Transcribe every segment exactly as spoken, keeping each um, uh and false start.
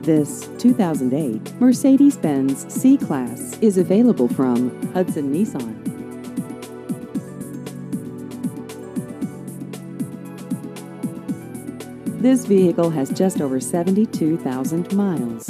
This two thousand eight Mercedes-Benz C-Class is available from Hudson Nissan. This vehicle has just over seventy-two thousand miles.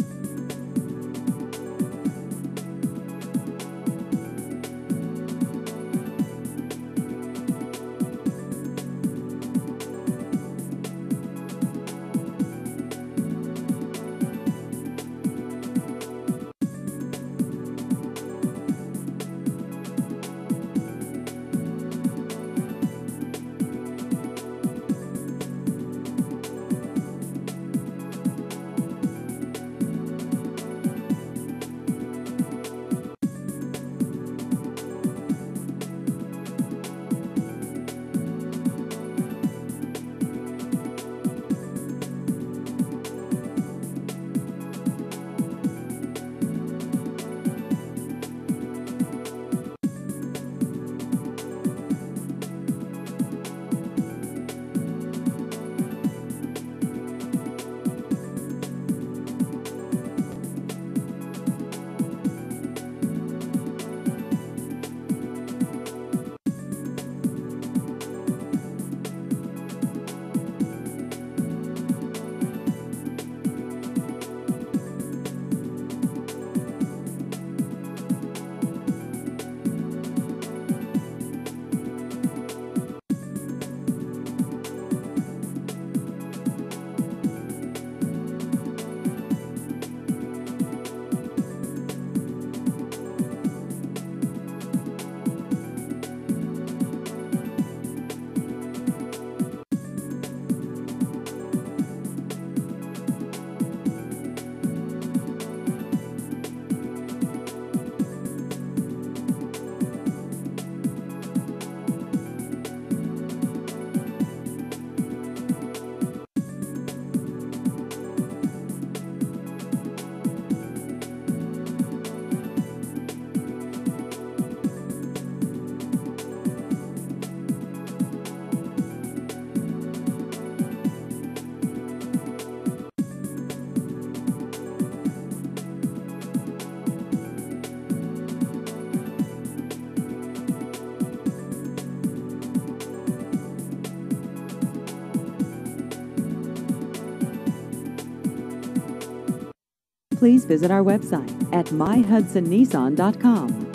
Please visit our website at my hudson nissan dot com.